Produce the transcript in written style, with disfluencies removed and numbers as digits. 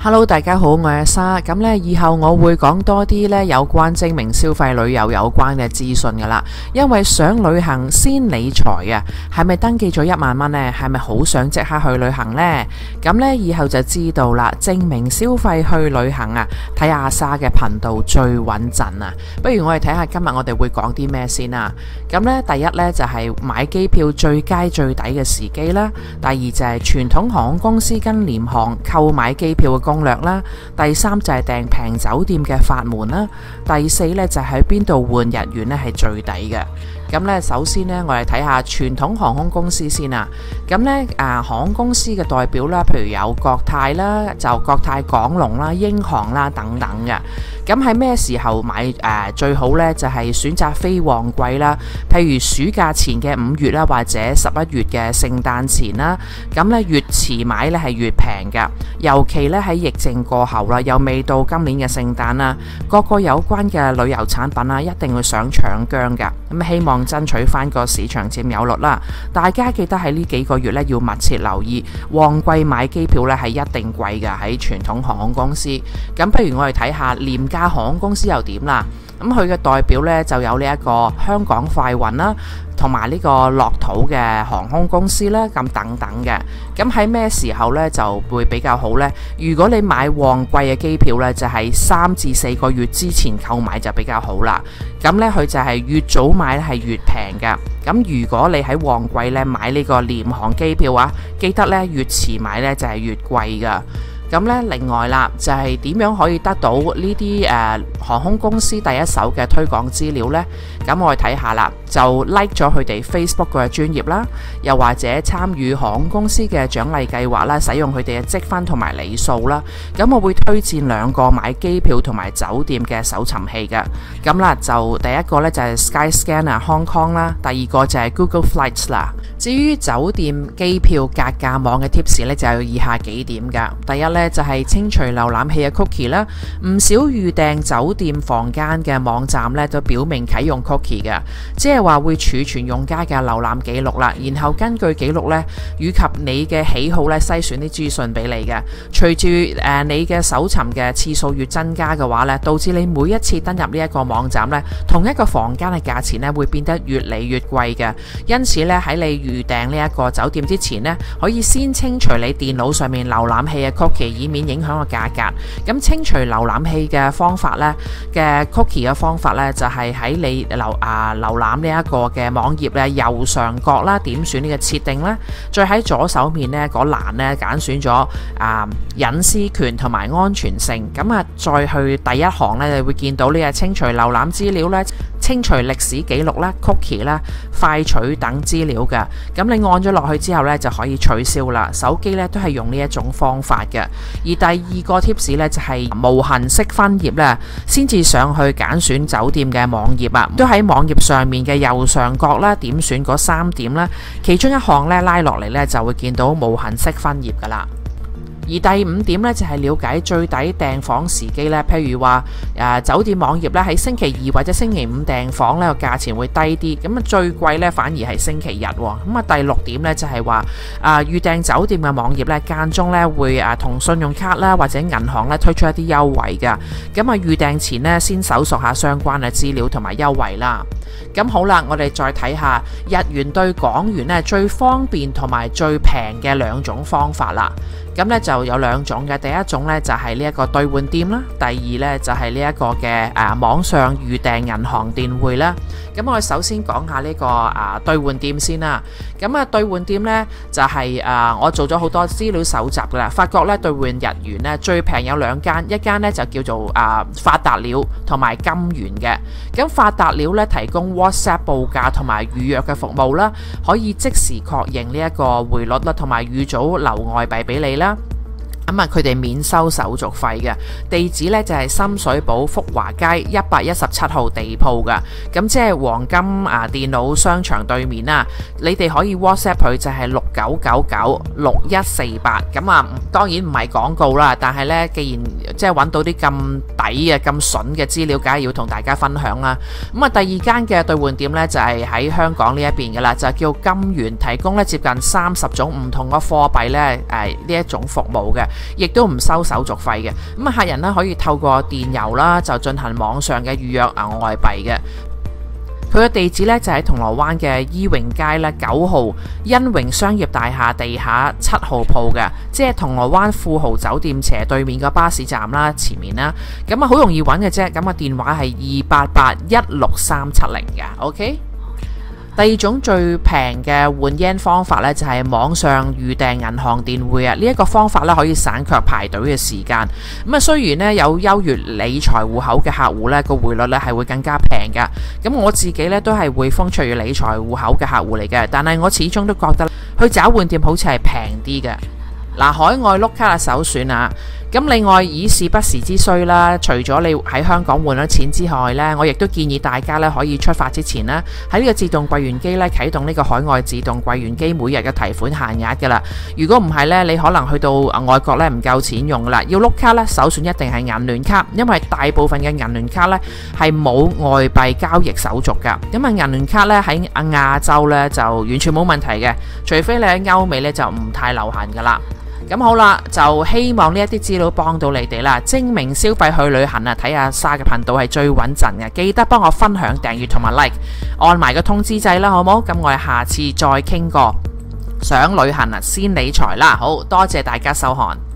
Hello， 大家好，我係阿莎。咁呢，以後我會講多啲呢有關精明消費旅遊有關嘅資訊噶啦。因為想旅行先理財啊，係咪登記咗1萬蚊呢？係咪好想即刻去旅行呢？咁呢，以後就知道啦。精明消費去旅行啊，睇阿莎嘅頻道最穩陣啊。不如我哋睇下今日我哋會講啲咩先啊。咁呢，第一呢就係買機票最佳最抵嘅時機啦。第二就係傳統航空公司跟廉航購買機票嘅攻略啦，第三就係訂平酒店嘅法門啦，第四呢就係喺邊度換日元呢係最抵嘅。咁呢，首先呢，我哋睇下傳統航空公司先啊。咁呢，航空公司嘅代表啦，譬如有國泰啦，就國泰港龍啦、英航啦等等嘅。咁喺咩時候買最好呢？就係選擇非旺季啦，譬如暑假前嘅5月啦，或者11月嘅聖誕前啦。咁呢，越遲買呢係越平㗎，尤其呢喺疫症過後啦，又未到今年嘅聖誕啦，各個有關嘅旅遊產品啊，一定會想搶姜㗎。咁希望爭取翻個市場佔有率啦。大家記得喺呢幾個月呢，要密切留意旺季買機票呢係一定貴㗎，喺傳統航空公司。咁不如我哋睇下廉價航空公司又點啦。咁佢嘅代表呢，就有呢一個香港快運啦，同埋呢個樂土嘅航空公司啦，咁等等嘅。咁喺咩時候呢就會比較好呢？如果你買旺季嘅機票呢，就係3至4個月之前購買就比較好啦。咁呢，佢就係越早買係越平㗎。咁如果你喺旺季呢買呢個廉航機票啊，記得呢越遲買呢就係越貴㗎。咁呢，另外啦，就係點樣可以得到呢啲航空公司第一手嘅推廣資料呢？咁我哋睇下啦，就 like 咗佢哋 Facebook 嘅專頁啦，又或者參與航空公司嘅獎勵計劃啦，使用佢哋嘅積分同埋里數啦。咁我會推薦2個買機票同埋酒店嘅搜尋器嘅。咁啦，就第一個呢，就係 Skyscanner Hong Kong 啦，第二個就係 Google Flights 啦。至於酒店機票格價網嘅 tips 呢，就有以下幾點㗎。第一呢，就係清除瀏覽器嘅 cookie 啦，唔少預訂酒店房間嘅網站呢，都表明啟用 cookie 嘅，即係話會儲存用家嘅瀏覽記錄啦，然後根據記錄呢，以及你嘅喜好呢，篩選啲資訊俾你嘅。隨住你嘅搜尋嘅次數越增加嘅話呢，導致你每一次登入呢一個網站呢，同一個房間嘅價錢呢，會變得越嚟越貴嘅。因此呢，喺你預訂呢一個酒店之前呢，可以先清除你電腦上面瀏覽器嘅 cookie，以免影響個價格。咁清除瀏覽器嘅方法呢，嘅 cookie 嘅方法呢，就係喺你瀏覽呢一個嘅網頁呢，右上角啦，點選呢個設定啦，再喺左手面呢嗰欄呢，揀選咗隱私權同埋安全性。咁啊，再去第一行呢，你會見到呢個清除瀏覽資料呢，清除歷史記錄啦、cookie 啦、快取等資料嘅。咁你按咗落去之後呢，就可以取消啦。手機呢都係用呢一種方法嘅。而第二個 tips 呢，就係無痕式分頁呢，先至上去揀選酒店嘅網頁啊，都喺網頁上面嘅右上角啦，點選嗰3點啦，其中一項呢，拉落嚟呢，就會見到無痕式分頁噶啦。而第5點呢，就係了解最抵訂房時機呢，譬如話酒店網頁呢，喺星期2或者星期5訂房呢個價錢會低啲，咁啊最貴呢，反而係星期日喎。咁啊第6點呢，就係話預訂酒店嘅網頁呢，間中呢會同信用卡啦或者銀行呢推出一啲優惠㗎。咁啊預訂前呢，先搜索下相關嘅資料同埋優惠啦。咁好啦，我哋再睇下日元對港元呢最方便同埋最平嘅2種方法啦。咁呢就有2種嘅，第一種呢就係呢一個兌換店啦，第二呢就係呢一個嘅網上預訂銀行電匯啦。咁我哋首先講下呢個兌換店先啦。咁兌換店呢就係我做咗好多資料搜集噶啦，發覺呢兌換日元呢最平有2間，一間呢就叫做發達鳥同埋金元嘅。咁發達鳥呢提供 WhatsApp 報價同埋預約嘅服務啦，可以即時確認呢一個匯率啦，同埋預早留外幣俾你啦。咁佢哋免收手續費嘅，地址呢就係深水埗福華街117號地鋪㗎。咁即係黃金電腦商場對面啦。你哋可以 WhatsApp 佢，就係69996148。咁當然唔係廣告啦，但係呢，既然即係揾到啲咁抵嘅咁筍嘅資料，梗係要同大家分享啦。咁第2間嘅兌換店呢，就係喺香港呢一邊㗎啦，就叫金元，提供呢接近30種唔同嘅貨幣呢呢一種服務嘅。 亦都唔收手續費嘅。咁客人呢可以透過電郵啦就進行網上嘅預約外幣嘅。佢嘅地址咧就喺銅鑼灣嘅伊榮街咧9號欣榮商業大廈地下7號鋪嘅，即係銅鑼灣富豪酒店斜對面個巴士站啦，前面啦。咁好容易揾嘅啫。咁電話係288-16370嘅。OK。第二種最平嘅換 yen 方法咧，就係網上預訂銀行電匯啊！呢一個方法咧可以省卻排隊嘅時間。雖然咧有優越理財戶口嘅客戶咧個匯率咧係會更加平㗎。咁我自己咧都係匯豐卓越理財戶口嘅客戶嚟嘅，但係我始終都覺得去找換店好似係平啲嘅。海外碌卡嘅首選啊！咁另外以事不時之需啦，除咗你喺香港換咗錢之外呢，我亦都建議大家咧可以出發之前呢，喺呢個自動櫃員機咧啟動呢個海外自動櫃員機每日嘅提款限額噶啦。如果唔係呢，你可能去到外國呢唔夠錢用噶啦。要碌卡呢，首選一定係銀聯卡，因為大部分嘅銀聯卡呢係冇外幣交易手續噶。咁銀聯卡呢喺亞洲呢就完全冇問題嘅，除非你喺歐美呢就唔太流行噶啦。咁好啦，就希望呢一啲資料幫到你哋啦。精明消費去旅行啊，睇阿沙嘅頻道係最穩陣嘅，記得幫我分享、訂閱同埋 like， 按埋個通知掣啦，好冇？咁我哋下次再傾過。想旅行啊，先理財啦。好多謝大家收看。